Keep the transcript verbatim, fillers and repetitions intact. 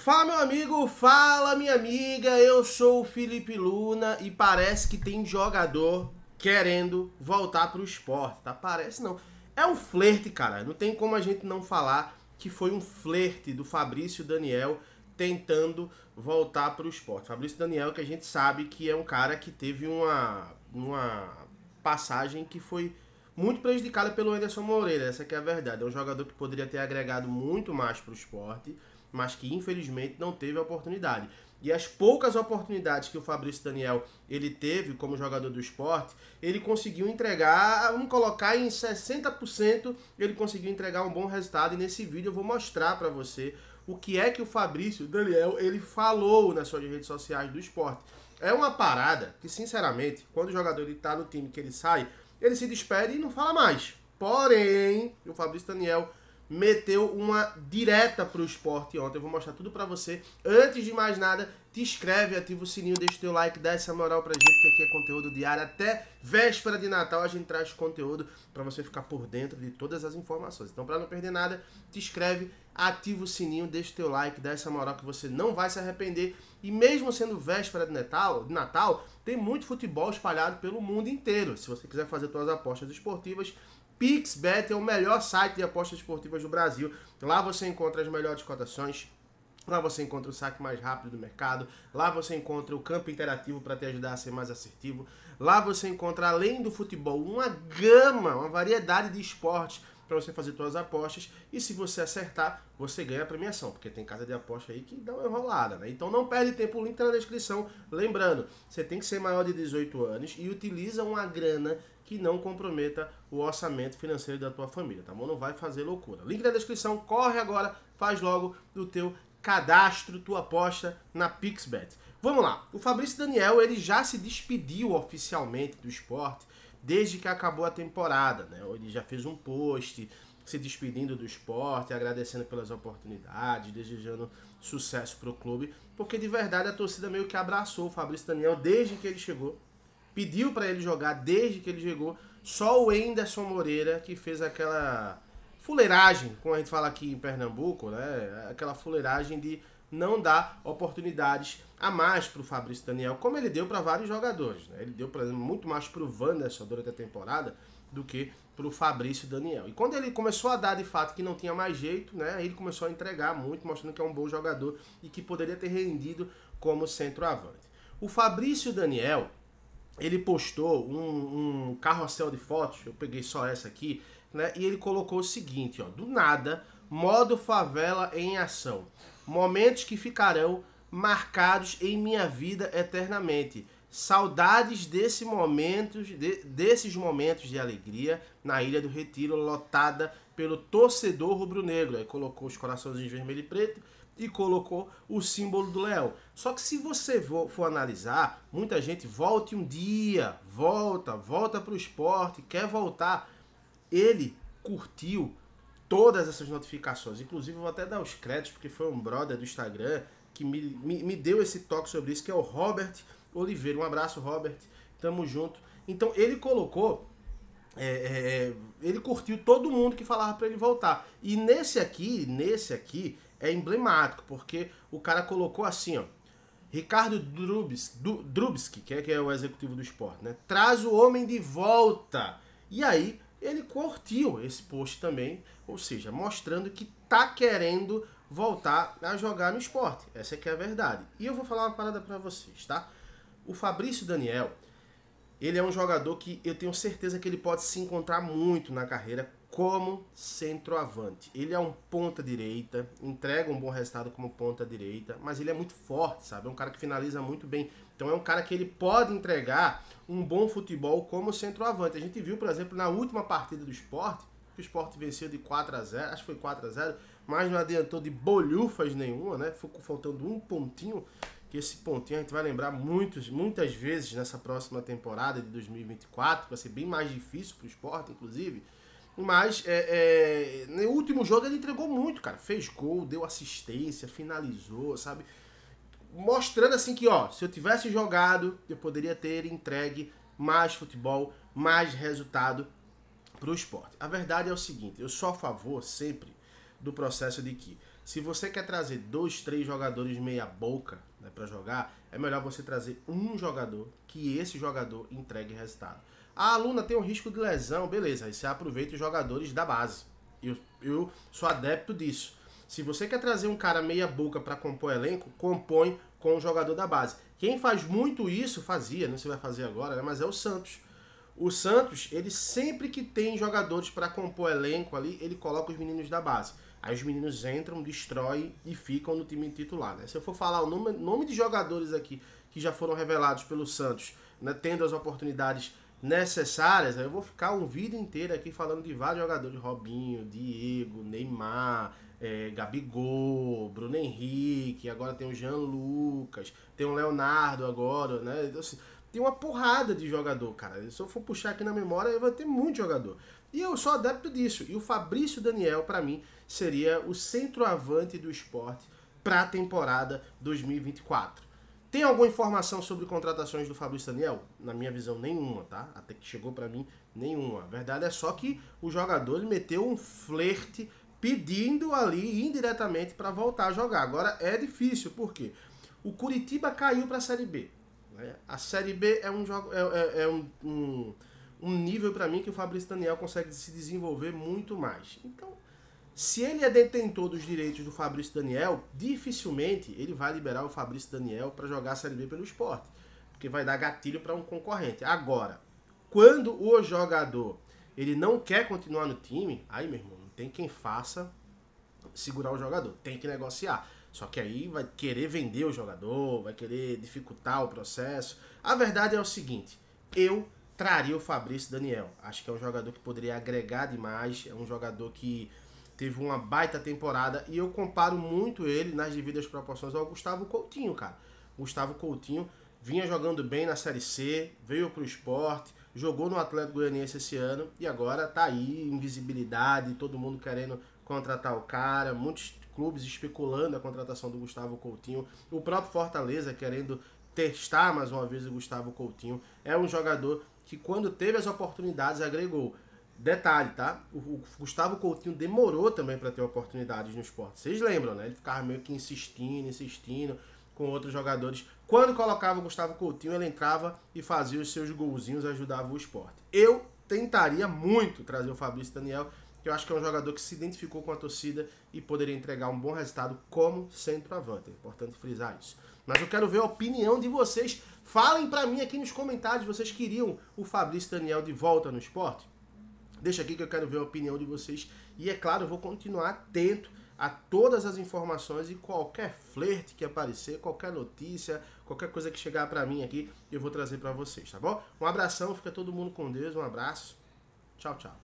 Fala meu amigo, fala minha amiga, eu sou o Felipe Luna e parece que tem jogador querendo voltar pro esporte, tá? Parece não, é um flerte, cara, não tem como a gente não falar que foi um flerte do Fabrício Daniel tentando voltar pro esporte. Fabrício Daniel, que a gente sabe que é um cara que teve uma, uma passagem que foi muito prejudicada pelo Anderson Moreira, essa que é a verdade, é um jogador que poderia ter agregado muito mais pro esporte, mas que infelizmente não teve a oportunidade. E as poucas oportunidades que o Fabrício Daniel ele teve como jogador do esporte, ele conseguiu entregar, vamos colocar em sessenta por cento, ele conseguiu entregar um bom resultado. E nesse vídeo eu vou mostrar para você o que é que o Fabrício Daniel ele falou nas suas redes sociais do esporte. É uma parada que, sinceramente, quando o jogador está no time que ele sai, ele se despede e não fala mais. Porém, o Fabrício Daniel meteu uma direta pro esporte ontem. Eu vou mostrar tudo pra você. Antes de mais nada, te inscreve, ativa o sininho, deixa o teu like, dá essa moral pra gente, que aqui é conteúdo diário. Até véspera de Natal a gente traz conteúdo pra você ficar por dentro de todas as informações. Então, pra não perder nada, te inscreve, ativa o sininho, deixa o teu like, dá essa moral que você não vai se arrepender. E mesmo sendo véspera de Natal, de Natal, tem muito futebol espalhado pelo mundo inteiro. Se você quiser fazer suas apostas esportivas, PixBet é o melhor site de apostas esportivas do Brasil. Lá você encontra as melhores cotações, lá você encontra o saque mais rápido do mercado, lá você encontra o campo interativo para te ajudar a ser mais assertivo, lá você encontra, além do futebol, uma gama, uma variedade de esportes para você fazer suas apostas, e se você acertar, você ganha a premiação, porque tem casa de aposta aí que dá uma enrolada, né? Então não perde tempo, o link tá na descrição. Lembrando, você tem que ser maior de dezoito anos e utiliza uma grana que não comprometa o orçamento financeiro da tua família, tá bom? Não vai fazer loucura. Link na descrição, corre agora, faz logo o teu cadastro, tua aposta na PixBet. Vamos lá, o Fabrício Daniel, ele já se despediu oficialmente do esporte desde que acabou a temporada, né? Ele já fez um post se despedindo do esporte, agradecendo pelas oportunidades, desejando sucesso pro clube, porque de verdade a torcida meio que abraçou o Fabrício Daniel desde que ele chegou. Pediu para ele jogar desde que ele chegou. Só o Anderson Moreira que fez aquela fuleiragem, como a gente fala aqui em Pernambuco, né? Aquela fuleiragem de não dar oportunidades a mais para o Fabrício Daniel, como ele deu para vários jogadores, né? Ele deu, por exemplo, muito mais para o Wanderson durante a temporada do que para o Fabrício Daniel. E quando ele começou a dar de fato que não tinha mais jeito, né? Ele começou a entregar muito, mostrando que é um bom jogador e que poderia ter rendido como centroavante. O Fabrício Daniel, ele postou um, um carrossel de fotos, eu peguei só essa aqui, né? E ele colocou o seguinte, ó, do nada, modo favela em ação. Momentos que ficarão marcados em minha vida eternamente. Saudades desse momentos, de, desses momentos de alegria na Ilha do Retiro, lotada pelo torcedor rubro-negro. Aí colocou os corações vermelho e preto e colocou o símbolo do leão. Só que se você for, for analisar, muita gente volte um dia, volta, volta para o esporte, quer voltar. Ele curtiu todas essas notificações. Inclusive, eu vou até dar os créditos, porque foi um brother do Instagram que me, me, me deu esse toque sobre isso, que é o Robert Oliveira. Um abraço, Robert. Tamo junto. Então, ele colocou... É, é, ele curtiu todo mundo que falava para ele voltar. E nesse aqui, nesse aqui, é emblemático, porque o cara colocou assim, ó. Ricardo Drubski, que é, que é o executivo do esporte, né? Traz o homem de volta. E aí, ele curtiu esse post também, ou seja, mostrando que tá querendo voltar a jogar no esporte. Essa é que é a verdade. E eu vou falar uma parada para vocês, tá? O Fabrício Daniel, ele é um jogador que eu tenho certeza que ele pode se encontrar muito na carreira como centroavante. Ele é um ponta direita, entrega um bom resultado como ponta direita, mas ele é muito forte, sabe? É um cara que finaliza muito bem. Então é um cara que ele pode entregar um bom futebol como centroavante. A gente viu, por exemplo, na última partida do Sport, que o Sport venceu de quatro a zero, acho que foi quatro a zero, mas não adiantou de bolhufas nenhuma, né? Ficou faltando um pontinho, que esse pontinho a gente vai lembrar muitos, muitas vezes nessa próxima temporada de dois mil e vinte e quatro, que vai ser bem mais difícil para o Sport, inclusive. Mas é, é, no último jogo ele entregou muito, cara. Fez gol, deu assistência, finalizou, sabe? Mostrando assim que, ó, se eu tivesse jogado, eu poderia ter entregue mais futebol, mais resultado pro esporte. A verdade é o seguinte, eu sou a favor sempre do processo de que Se você quer trazer dois, três jogadores meia boca, né, para jogar, é melhor você trazer um jogador, que esse jogador entregue resultado. A aluna tem um risco de lesão, beleza, aí você aproveita os jogadores da base. Eu, eu sou adepto disso. Se você quer trazer um cara meia boca para compor elenco, compõe com o jogador da base. Quem faz muito isso, fazia, não sei se vai fazer agora, né, mas é o Santos. O Santos, ele sempre que tem jogadores para compor elenco ali, ele coloca os meninos da base. Aí os meninos entram, destroem e ficam no time titular, né? Se eu for falar o nome, nome de jogadores aqui que já foram revelados pelo Santos, né, tendo as oportunidades necessárias, aí eu vou ficar um vídeo inteiro aqui falando de vários jogadores, Robinho, Diego, Neymar, é, Gabigol, Bruno Henrique, agora tem o Jean Lucas, tem o Leonardo agora, né? Então, assim, tem uma porrada de jogador, cara. Se eu for puxar aqui na memória, vai ter muito jogador. E eu sou adepto disso. E o Fabrício Daniel, para mim, seria o centroavante do Sport para a temporada dois mil e vinte e quatro. Tem alguma informação sobre contratações do Fabrício Daniel? Na minha visão, nenhuma, tá? Até que chegou para mim, nenhuma. A verdade é só que o jogador ele meteu um flerte pedindo ali indiretamente para voltar a jogar. Agora é difícil, por quê? O Curitiba caiu para a Série B. Né? A Série B é um, jogo, é, é, é um, um, um nível para mim que o Fabrício Daniel consegue se desenvolver muito mais. Então, se ele é detentor dos direitos do Fabrício Daniel, dificilmente ele vai liberar o Fabrício Daniel para jogar a Série B pelo Sport, porque vai dar gatilho para um concorrente. Agora, quando o jogador ele não quer continuar no time, aí, meu irmão, não tem quem faça segurar o jogador, tem que negociar. Só que aí vai querer vender o jogador, vai querer dificultar o processo. A verdade é o seguinte, eu traria o Fabrício Daniel. Acho que é um jogador que poderia agregar demais, é um jogador que teve uma baita temporada e eu comparo muito ele nas devidas proporções ao Gustavo Coutinho, cara. Gustavo Coutinho vinha jogando bem na Série C, veio pro Sport, jogou no Atlético Goianiense esse ano e agora tá aí, invisibilidade, todo mundo querendo contratar o cara, muitos clubes especulando a contratação do Gustavo Coutinho, o próprio Fortaleza querendo testar mais uma vez o Gustavo Coutinho. É um jogador que quando teve as oportunidades agregou. Detalhe, tá? O Gustavo Coutinho demorou também para ter oportunidades no Sport. Vocês lembram, né? Ele ficava meio que insistindo, insistindo com outros jogadores. Quando colocava o Gustavo Coutinho, ele entrava e fazia os seus golzinhos, ajudava o Sport. Eu tentaria muito trazer o Fabrício Daniel, que eu acho que é um jogador que se identificou com a torcida e poderia entregar um bom resultado como centroavante. É importante frisar isso. Mas eu quero ver a opinião de vocês. Falem para mim aqui nos comentários, vocês queriam o Fabrício Daniel de volta no Sport? Deixa aqui que eu quero ver a opinião de vocês. E é claro, eu vou continuar atento a todas as informações e qualquer flerte que aparecer, qualquer notícia, qualquer coisa que chegar para mim aqui, eu vou trazer para vocês, tá bom? Um abração, fica todo mundo com Deus, um abraço. Tchau, tchau.